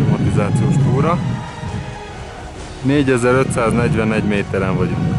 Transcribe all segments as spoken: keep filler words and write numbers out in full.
akklimatizációs túra. négyezer-ötszáznegyvenegy méteren vagyunk.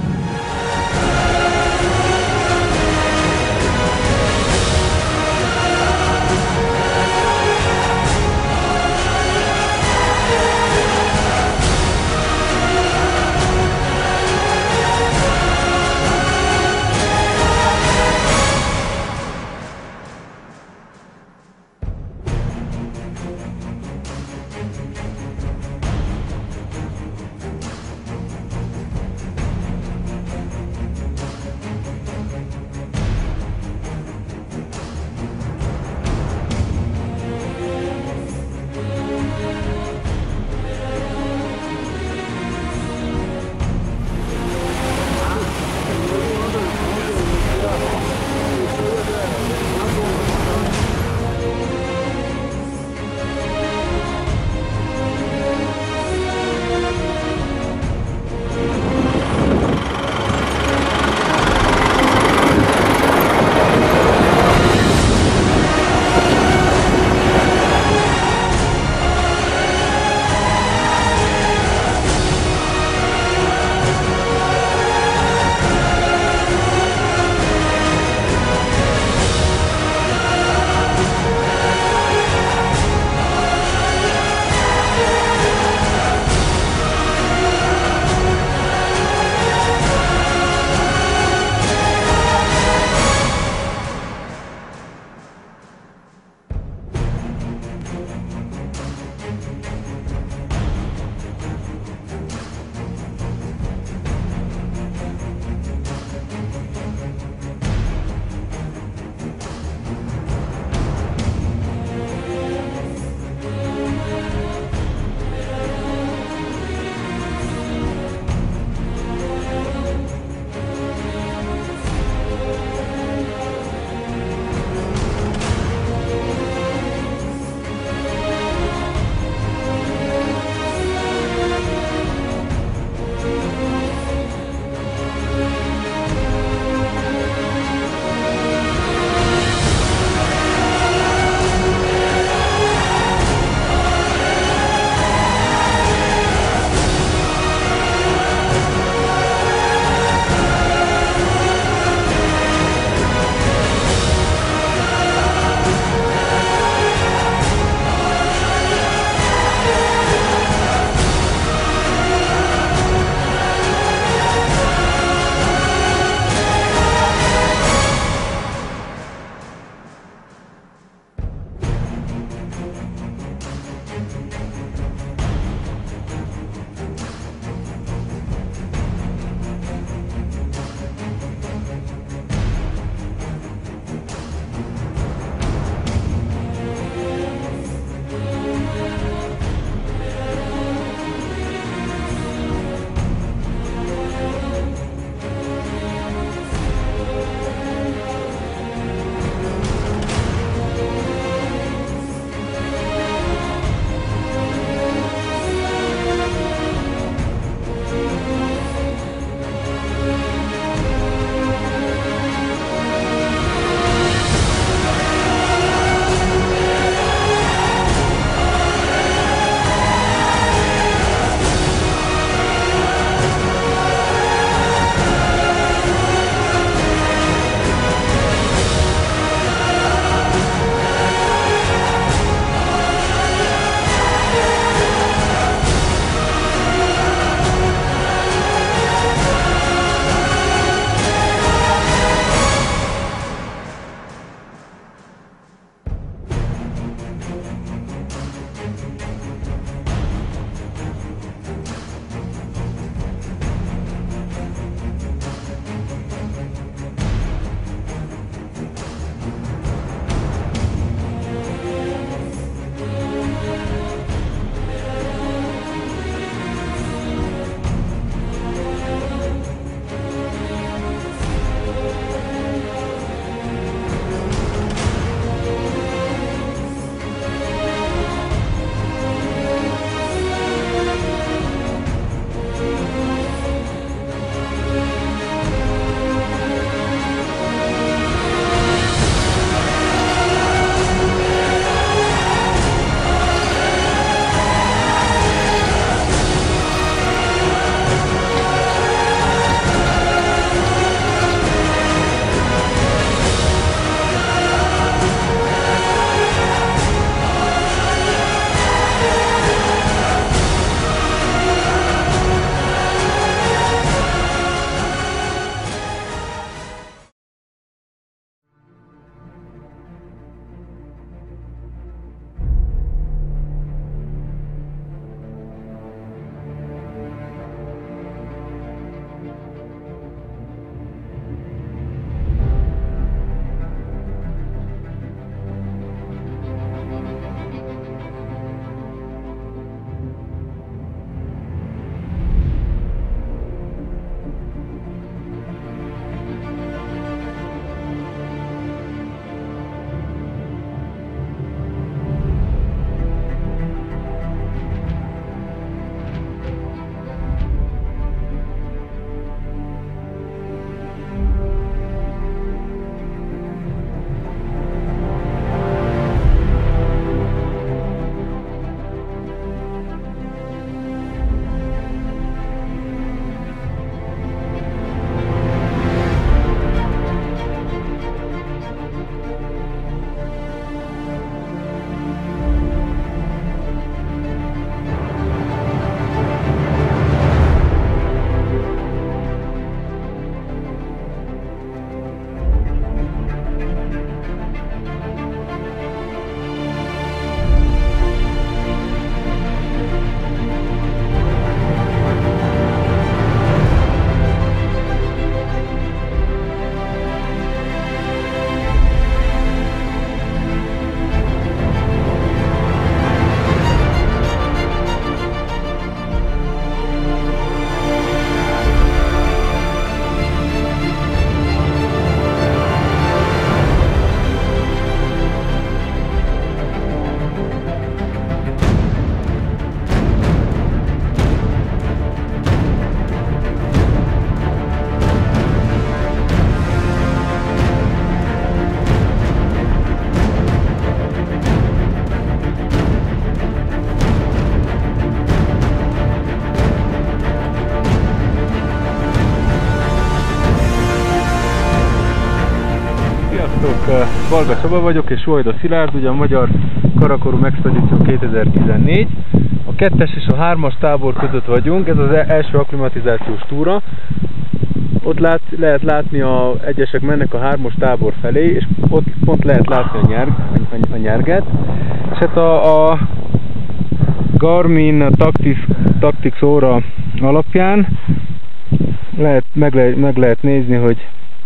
Balga Csaba vagyok, és Vajda Szilárd, ugye a Magyar Karakorú Expedíció kétezer-tizennégy. A kettes és a hármas tábor között vagyunk, ez az első akklimatizációs túra. Ott lát, lehet látni, a egyesek mennek a hármas tábor felé, és ott pont lehet látni a, nyerg, a, a nyerget. És hát a, a Garmin Tactics, Tactics óra alapján lehet, meg, le, meg lehet nézni, hogy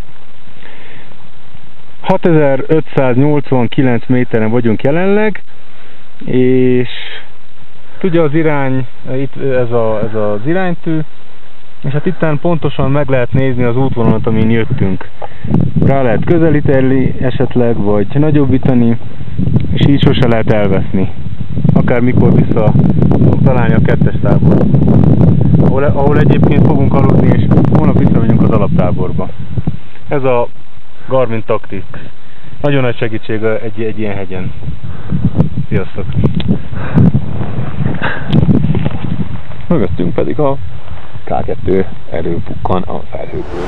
hatezer-ötszáznyolcvankilenc méteren vagyunk jelenleg, és ugye az irány, itt ez, a, ez az iránytű, és hát itten pontosan meg lehet nézni az útvonalat, amin jöttünk. Rá lehet közelíteni esetleg, vagy nagyobbítani, és így sose lehet elveszni. Akár mikor vissza tudunk találni a kettes tábor, ahol, ahol egyébként fogunk aludni, és holnap visszamegyünk az alaptáborba. Ez a Garmin Tactics. Nagyon nagy segítség egy, egy ilyen hegyen. Sziasztok! Mögöttünk pedig a ká kettő előbukkan a felhőkről.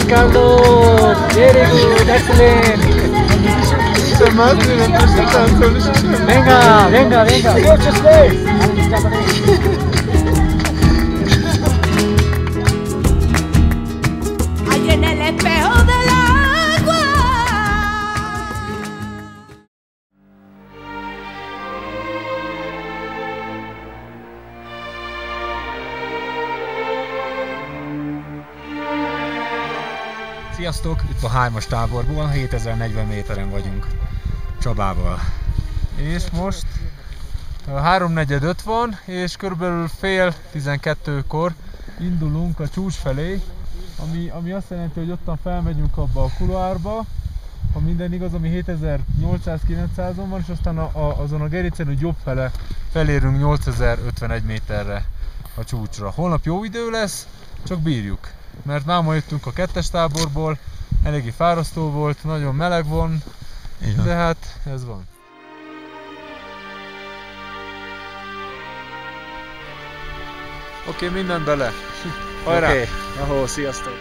Carlos! Very good, excellent! Venga, venga, venga! Ahí en el espejo del agua. Sziasztok! Itt a hármas táborból, hétezer-negyven méteren vagyunk Csabával. És most háromnegyed öt van, és körülbelül fél tizenkettőkor indulunk a csúcs felé, ami, ami azt jelenti, hogy ottan felmegyünk abba a kuluárba, ha minden igaz, ami hétezer-nyolcszáz-kilencszázon van, és aztán a, a, azon a gerincen, hogy jobb fele felérünk nyolcezer-ötvenegy méterre a csúcsra. Holnap jó idő lesz, csak bírjuk, mert máma jöttünk a kettes táborból, eléggé fárasztó volt, nagyon meleg van, de hát ez van. Oké, okay, minden bele. Hajrá! Oké, okay. Ahó, sziasztok!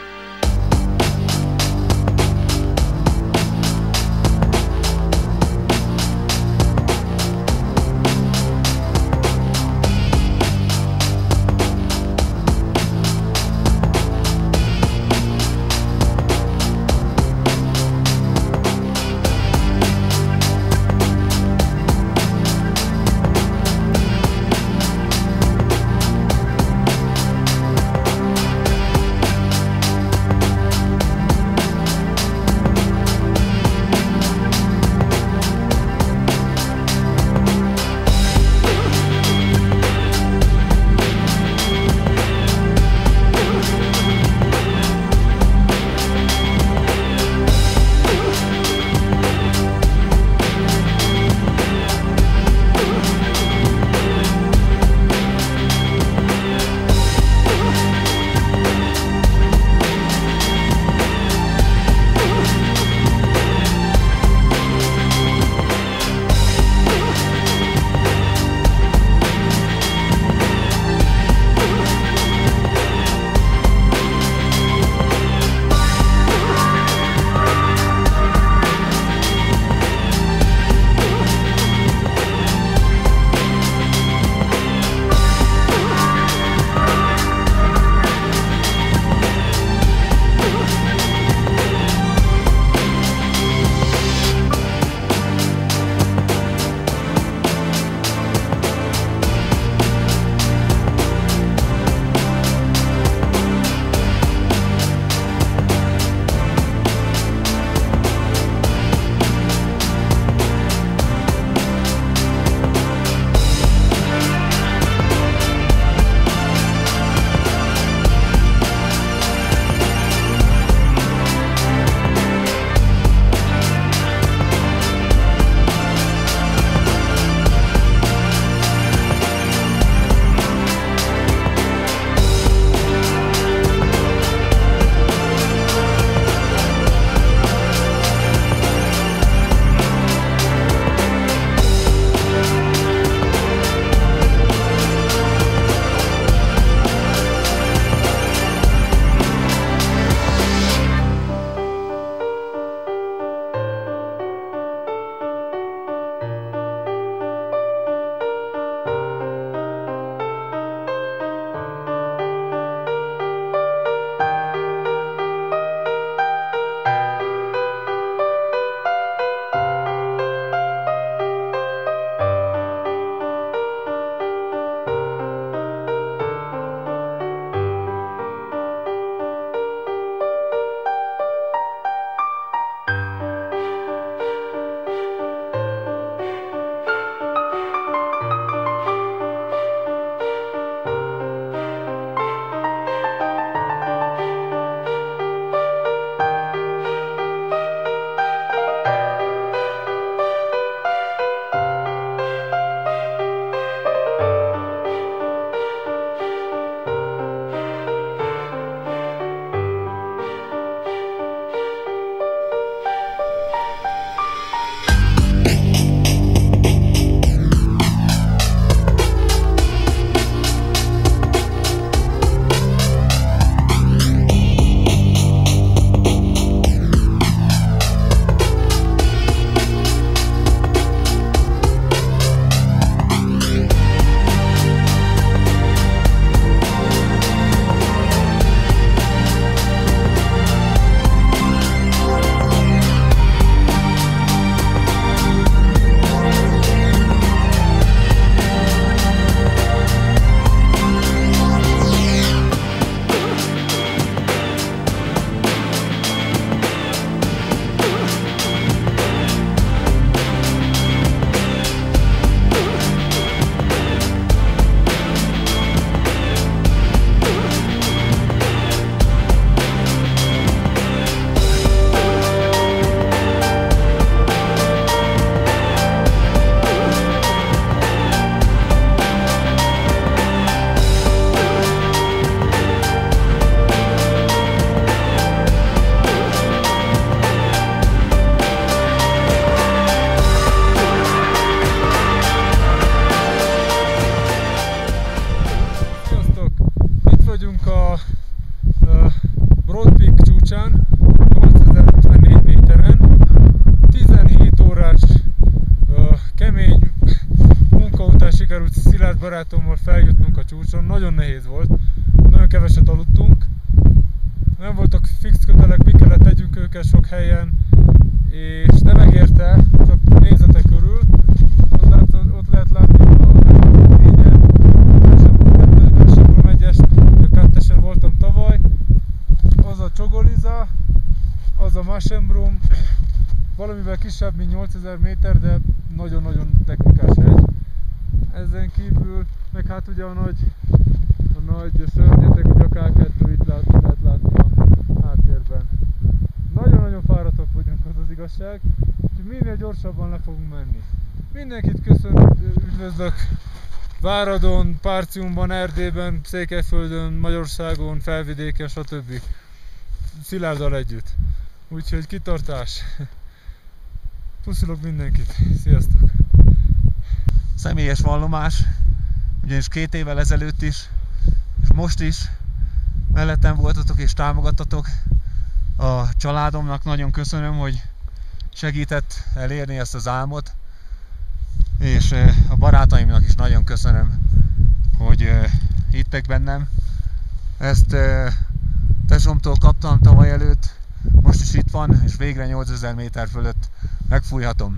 Broad Peak csúcsán, nyolcezer-ötvennégy méteren, tizenhét órás kemény munka után sikerült Szilárd barátommal feljutnunk a csúcson. Nagyon nehéz volt, nagyon keveset aludtunk, nem voltak fix kötelek, mi kellett tegyünk őket sok helyen, és de megérte, csak nézzetek körül, ott lehet, ott lehet látni a négyen, Versembrum egyes, a kettesen voltam tavaly, az a Csogoliza, az a Versembrum, valamivel kisebb, mint nyolcezer méter, de nagyon-nagyon technikás hegy. Ezen kívül, meg hát ugye a nagy, a nagy szörnyetek, ugye a ká kettő itt lát, lehet látni a háttérben. Nagyon-nagyon fáradtak vagyunk, az az igazság, úgyhogy minél gyorsabban le fogunk menni. Mindenkit köszönöm, üdvözlök Váradon, Párciumban, Erdélyben, Székelyföldön, Magyarországon, Felvidéken, stb. Szilárddal együtt. Úgyhogy kitartás! Puszilok mindenkit! Sziasztok! Személyes vallomás, ugyanis két évvel ezelőtt is, és most is mellettem voltatok és támogattatok. A családomnak nagyon köszönöm, hogy segített elérni ezt az álmot, és a barátaimnak is nagyon köszönöm, hogy hittek bennem. Ezt tesómtól kaptam tavaly előtt, most is itt van, és végre nyolcezer méter fölött megfújhatom.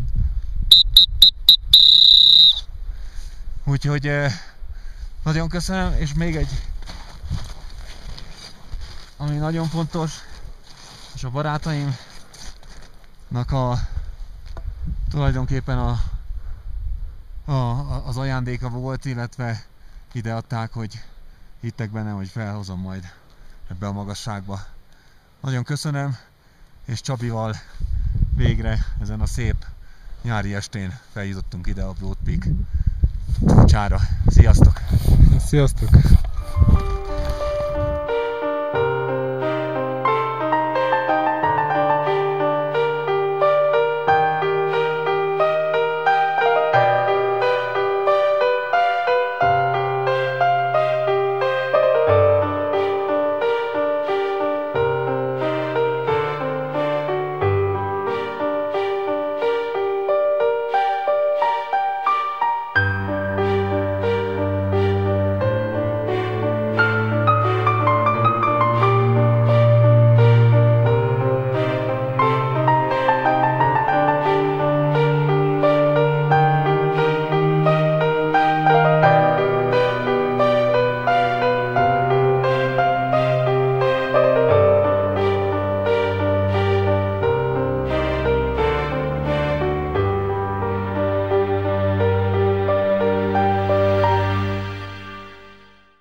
Úgyhogy nagyon köszönöm, és még egy, ami nagyon fontos, és a barátaimnak a tulajdonképpen a, a, az ajándéka volt, illetve ide adták, hogy hittek benne, hogy felhozom majd ebbe a magasságba. Nagyon köszönöm, és Csabival végre ezen a szép nyári estén feljutottunk ide a Broad Peak csúcsára. Sziasztok! Sziasztok!